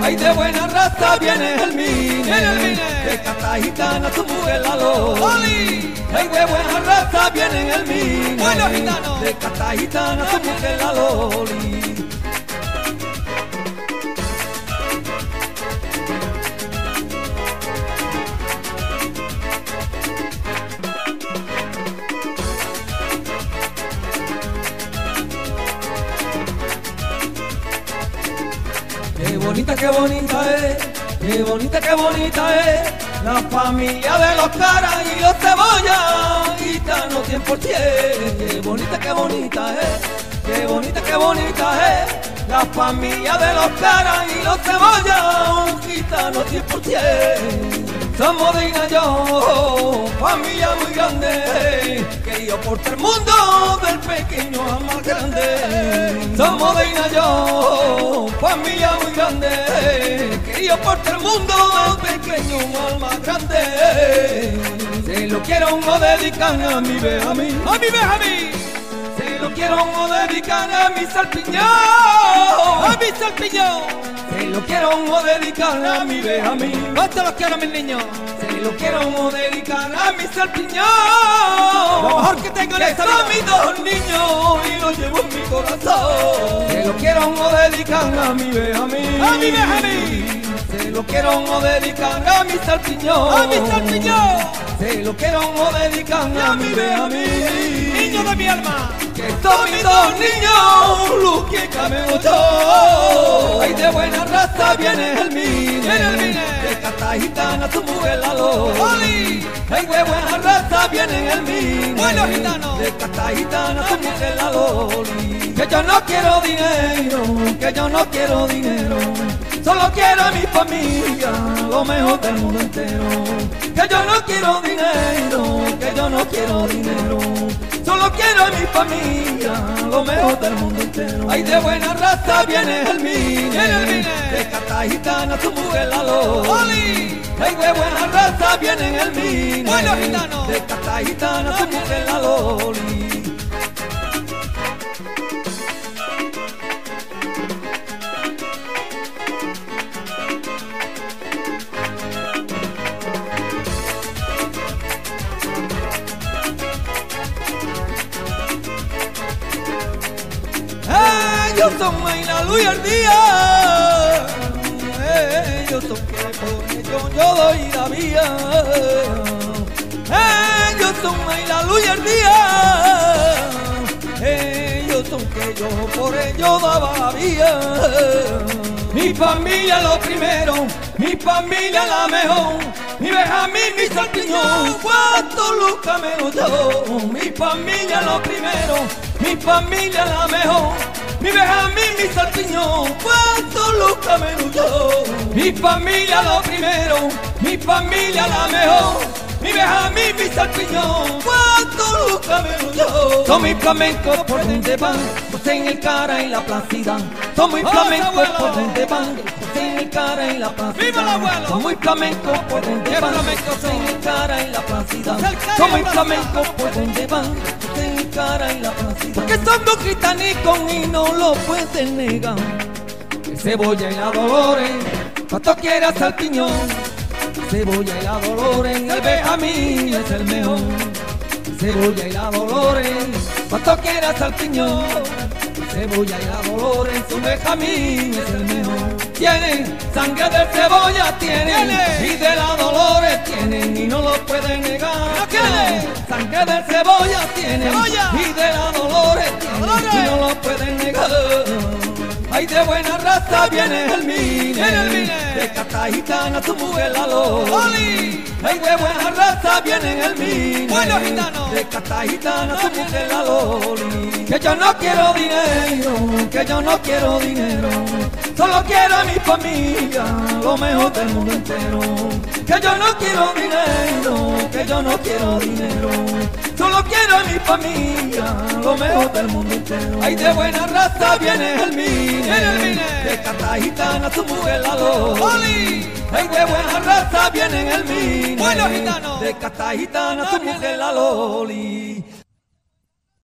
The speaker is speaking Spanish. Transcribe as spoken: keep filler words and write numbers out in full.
Ay, de buena raza viene el mine, Viene el mine. de casta gitana tu mujer la loli. ¡Oli! Ay, de buena raza viene el mine, Bueno, gitano. de casta gitana tu mujer la loli. Qué bonita, qué bonita es, qué bonita, qué bonita es la familia de los caras y los cebollas, gitanos cien por ciento. Qué bonita, qué bonita es, qué bonita, qué bonita es la familia de los caras y los cebollas, gitanos cien por ciento. Somos de yo, familia muy grande, querido por todo el mundo, del pequeño al más grande. Somos de yo, familia muy grande, querido por todo el mundo, del pequeño al más grande. Se lo quiero uno dedicar a mi Benjamín, ¡A mi Benjamín! se lo quiero uno dedicar a mi Salpiñón, ¡A mi Salpiñón! se lo quiero uno dedicar a mi Benjamín. ¿Cuánto los quiero, mis niños? Se lo quiero uno dedicar a mi Salpiñón, Lo mejor que tengo en que esta son vida. mis dos niños y los llevo en mi corazón. Se lo quiero uno dedicar a mi Benjamín, ¡A mi Benjamín! se lo quiero uno dedicar a mi Salpiñón, ¡A mi Salpiñón! se lo quiero uno dedicar a mi Benjamín. ¡Niño de mi alma! Que son mis dos niños, luz que cameo yo. Ay, de buena raza viene el mine, Viene el mine. de casta gitana tu mujer la loli. ¡Oli! Ay, de buena raza viene el mine, Bueno, gitano. de casta gitana tu mujer la loli. Que yo no quiero dinero, que yo no quiero dinero, solo quiero a mi familia, lo mejor del mundo entero. Que yo no quiero dinero, que yo no quiero dinero, solo quiero a mi familia, lo mejor del mundo entero. Ay, de buena raza viene el mine, Viene el mine. de casta gitana tu mujer la loli. ¡Oli! Ay, de buena raza viene el mine, Bueno, gitano. de casta gitana tu mujer la loli. Ellos son más la luz y el día, ellos son que por ellos yo doy la vida. Ellos son más la luz y el día, ellos son que yo por ellos daba la vida. Mi familia lo primero, mi familia la mejor, mi Benjamín, mi Salpiñón, cuánto lucas me lo yo. Mi familia lo primero, mi familia la mejor, mi Benjamín, mi Salpiñón, cuánto lucas me lo yo. Mi familia lo primero, mi familia la mejor, mi Benjamín, mi Salpiñón, cuánto lucas me lo yo. Son mis flamencos por donde van, José en el cara y la placida. Son muy flamencos abuelo! por donde van, José en el cara y la placida. ¡Viva el abuelo! Son muy flamencos por donde ¡Qué van, flamencos José son! en el cara y la placida. ¡El cara y Son la muy placida! flamencos por donde van, José en el cara y la placida. Porque son dos gitanicos y no lo pueden negar. El Cebolla y la Dolores, cuanto quiera Salpiñón. Cebolla y la Dolores, el Benjamín es el mejor. Cebolla y la Dolores, cuanto quiera Salpiñón. Cebolla y la Dolores, su Benjamín es el mejor. Tienen sangre de cebolla, tienen, Tiene. y de la Dolores tienen, y no lo pueden negar. ¿No quiere? Sangre de cebolla tienen, Cebolla. y de la Dolores tienen, Dolores. y no lo pueden negar. Ay, de buena raza viene el mine, Viene el mine. de casta gitana tu mujer la loli. ¡Oli! Ay, de buena raza viene el mine, Bueno, gitano. de casta gitana tu mujer la loli. Que yo no quiero dinero, que yo no quiero dinero, solo quiero a mi familia, lo mejor del mundo entero. Que yo no quiero dinero, que yo no quiero dinero, solo quiero a mi familia, lo mejor del mundo entero. Ay, de buena raza viene el mine, Viene el mine. de casta gitana tu mujer la loli. ¡Oli! Ay, de buena raza viene el mine, Bueno, gitano. de casta gitana tu mujer la loli.